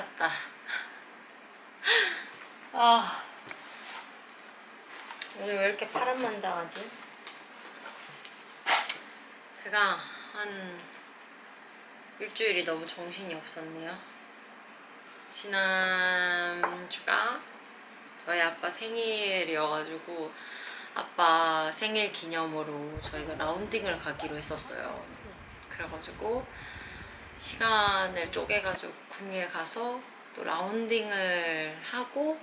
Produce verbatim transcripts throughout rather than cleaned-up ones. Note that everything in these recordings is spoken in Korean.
같다. 아, 오늘 왜 이렇게 파란만장하지? 제가 한 일주일이 너무 정신이 없었네요. 지난 주가 저희 아빠 생일이어가지고 아빠 생일 기념으로 저희가 라운딩을 가기로 했었어요. 그래가지고 시간을 쪼개가지고 구미에 가서 또 라운딩을 하고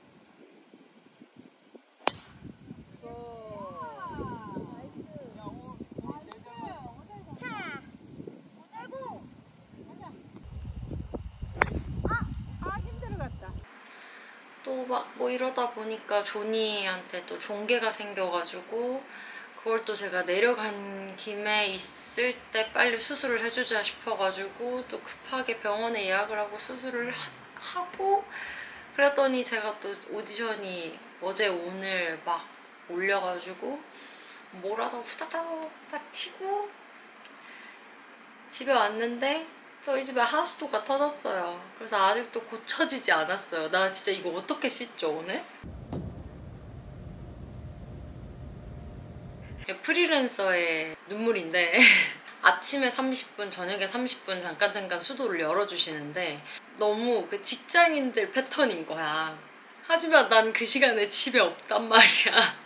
또 막 뭐 이러다 보니까 조니한테 또 종괴가 생겨가지고 그걸 또 제가 내려간 김에 있을 때 빨리 수술을 해주자 싶어가지고 또 급하게 병원에 예약을 하고 수술을 하, 하고 그랬더니 제가 또 오디션이 어제 오늘 막 올려가지고 몰아서 후다다닥 치고 집에 왔는데 저희 집에 하수도가 터졌어요. 그래서 아직도 고쳐지지 않았어요. 나 진짜 이거 어떻게 씻죠 오늘? 프리랜서의 눈물인데 아침에 삼십 분, 저녁에 삼십 분 잠깐 잠깐 수도를 열어주시는데 너무 그 직장인들 패턴인 거야. 하지만 난 그 시간에 집에 없단 말이야.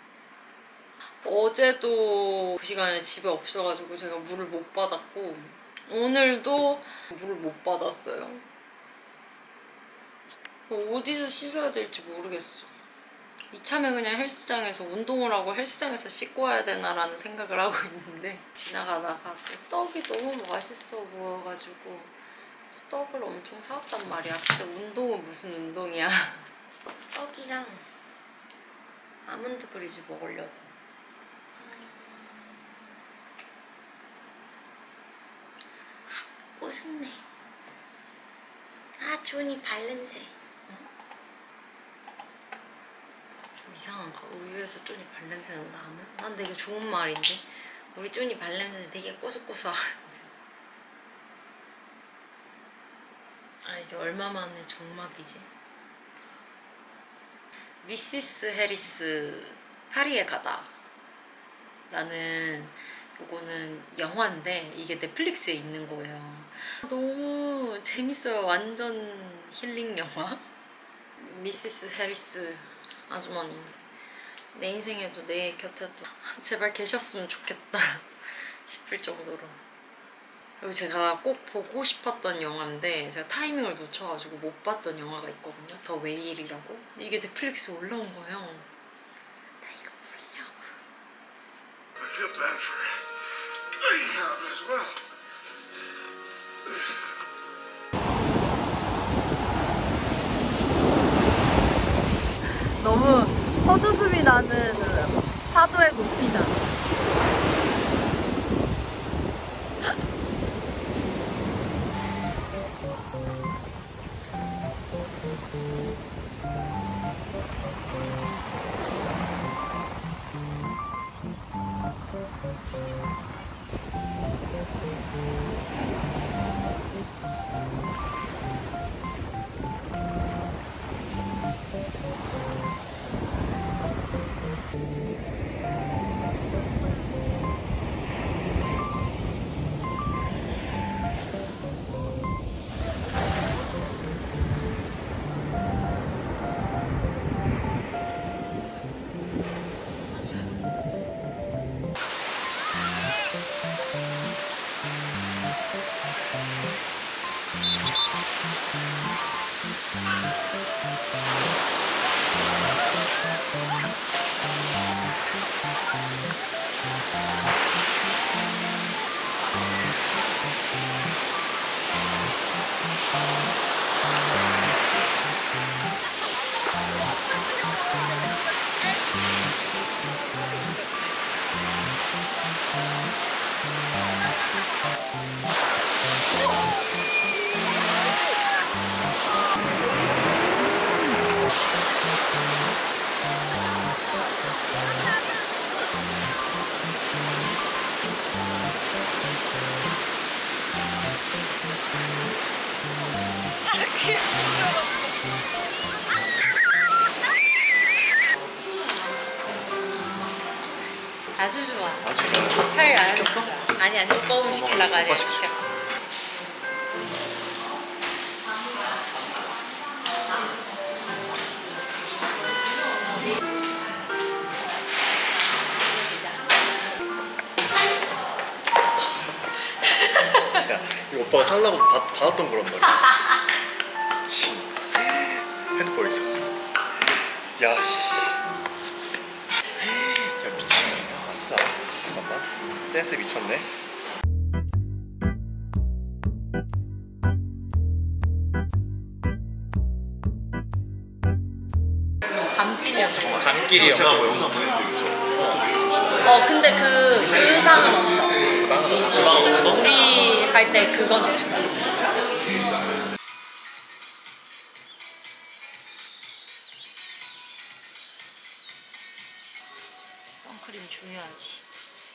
어제도 그 시간에 집에 없어가지고 제가 물을 못 받았고 오늘도 물을 못 받았어요. 어디서 씻어야 될지 모르겠어. 이참에 그냥 헬스장에서 운동을 하고 헬스장에서 씻고 와야 되나라는 생각을 하고 있는데 지나가다가 또 떡이 너무 맛있어 보여가지고 또 떡을 엄청 사왔단 말이야. 근데 운동은 무슨 운동이야. 떡이랑 아몬드 브리즈 먹으려고. 꼬순내. 아, 조니 발냄새. 어? 좀 이상한가? 우유에서 쪼니 발냄새 난다 하면? 난 되게 좋은 말인데? 우리 쪼니 발냄새 되게 꼬숩꼬숩하는데. 아, 이게 얼마만에 정막이지? 미시스 해리스 파리에 가다 라는 요거는 영화인데 이게 넷플릭스에 있는 거예요. 너무 재밌어요. 완전 힐링 영화. 미시스 해리스 아주머니 내 인생에도 내 곁에도 제발 계셨으면 좋겠다 싶을 정도로. 그리고 제가 꼭 보고 싶었던 영화인데 제가 타이밍을 놓쳐가지고 못 봤던 영화가 있거든요. 더 웨일이라고. 이게 넷플릭스에 올라온 거예요. 나 이거 보려고. I feel bad for Ahab as well. 너무 헛웃음이 나는 파도의 높이다. 아주 좋아. 아주 좋아. 스타일 아주 시켰어? 좋아. 아니 아니 오빠 오면 시키려고 아니야. 시켰어. 야, 이거 오빠가 살라고 받, 받았던 거란 말이야. 진 핸드폰 있어. 야 씨. 야 미치네. 아싸. 잠깐만. 센스 미쳤네. 밤길이요. 밤길이요. 제가 뭐 영상 보내드리겠죠. 어 근데 그, 그 방은 없어. 그 방은 없어? 우리 할 때 그건 없어. 선크림 중요하지.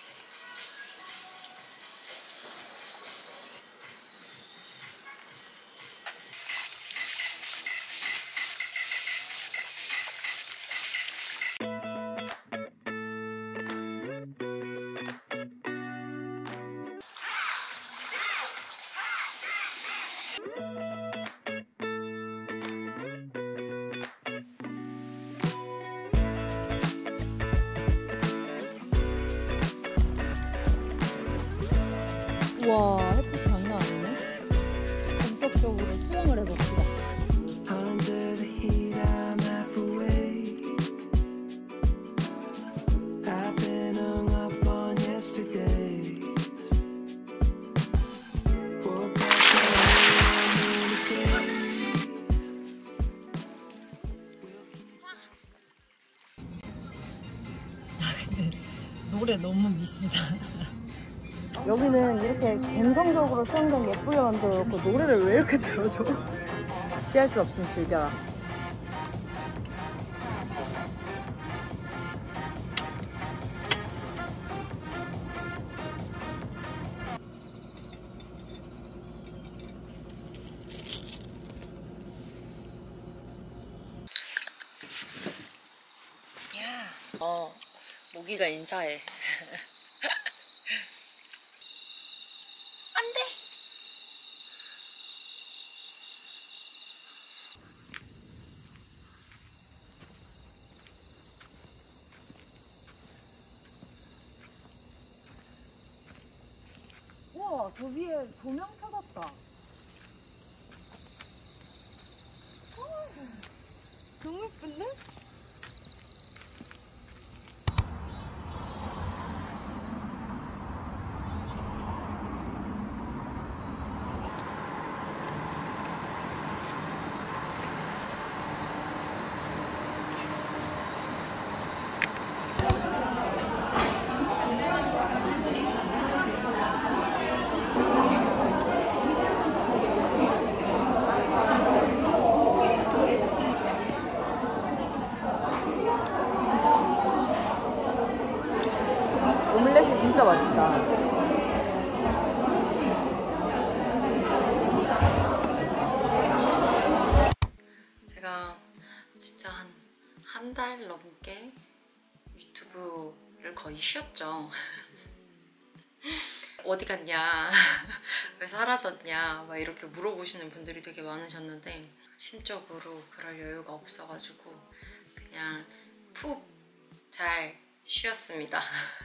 우와, 햇빛이 장난 아니네. 본격적으로 수영을 해봅시다. Under the heat, I'm half awake. I've been hung up on yesterdays. Woke up and 노래 너무 미스다. 여기는 이렇게 감성적으로 수영장 예쁘게 만들어놓고 노래를 왜 이렇게 들어줘? 피할 수 없으면 즐겨라. 야, 어, 모기가 인사해. 안 돼. 우와, 저 위에 조명 켜졌다. 너무 예쁜데? 오믈렛이 진짜 맛있다. 제가 진짜 한 한 달 넘게 유튜브를 거의 쉬었죠. 어디 갔냐, 왜 사라졌냐 막 이렇게 물어보시는 분들이 되게 많으셨는데 심적으로 그럴 여유가 없어가지고 그냥 푹 잘 쉬었습니다.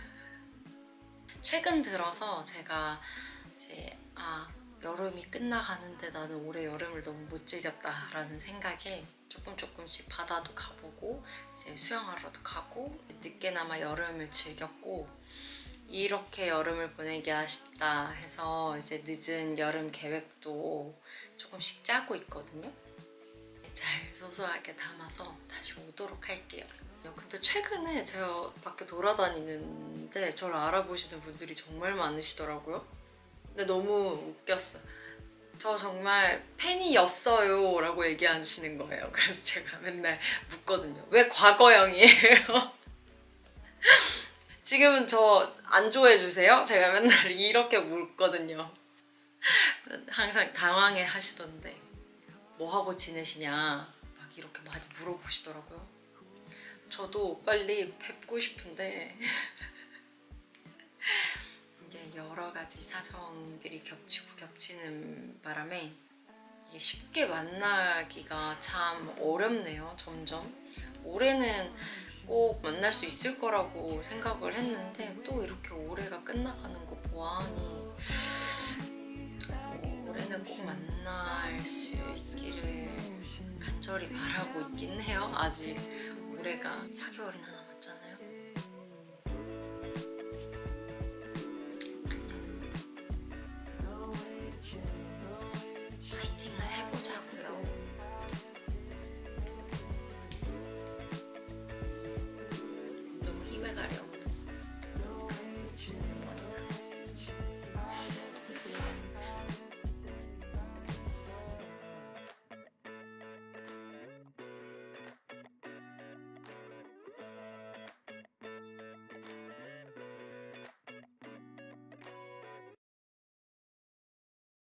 최근 들어서 제가 이제 아 여름이 끝나가는데 나는 올해 여름을 너무 못 즐겼다 라는 생각에 조금 조금씩 바다도 가보고 이제 수영하러도 가고 늦게나마 여름을 즐겼고 이렇게 여름을 보내기 아쉽다 해서 이제 늦은 여름 계획도 조금씩 짜고 있거든요. 잘 소소하게 담아서 다시 오도록 할게요. 근데 최근에 제가 밖에 돌아다니는데 저를 알아보시는 분들이 정말 많으시더라고요. 근데 너무 웃겼어. 저 정말 팬이었어요 라고 얘기하시는 거예요. 그래서 제가 맨날 묻거든요. 왜 과거형이에요? 지금은 저 안 좋아해 주세요? 제가 맨날 이렇게 묻거든요. 항상 당황해 하시던데 뭐 하고 지내시냐 막 이렇게 많이 물어보시더라고요. 저도 빨리 뵙고 싶은데 가지 사정들이 겹치고 겹치는 바람에 이게 쉽게 만나기가 참 어렵네요. 점점 올해는 꼭 만날 수 있을 거라고 생각을 했는데 또 이렇게 올해가 끝나가는 거 보아하니 어, 올해는 꼭 만날 수 있기를 간절히 바라고 있긴 해요. 아직 올해가 사 개월이나 남았잖아요.